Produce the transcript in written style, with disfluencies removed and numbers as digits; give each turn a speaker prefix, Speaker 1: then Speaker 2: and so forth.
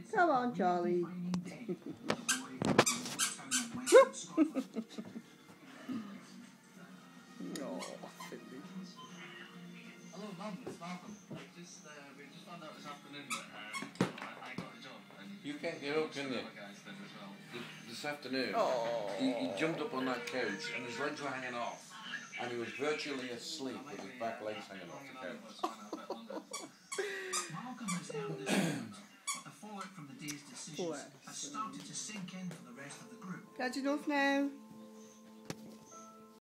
Speaker 1: Come on, Charlie. Oh, Finley.
Speaker 2: Hello, Mum. It's Malcolm. We just found out this afternoon that I got a job. And
Speaker 3: you can't get up, can you? This afternoon,
Speaker 1: Oh.
Speaker 3: he jumped up on that couch and his legs were hanging off, and he was virtually asleep with his back legs hanging off the couch.
Speaker 4: Malcolm has held this point, but the fallout from the day's decisions has started to sink in for the rest of the group.
Speaker 1: That's enough now.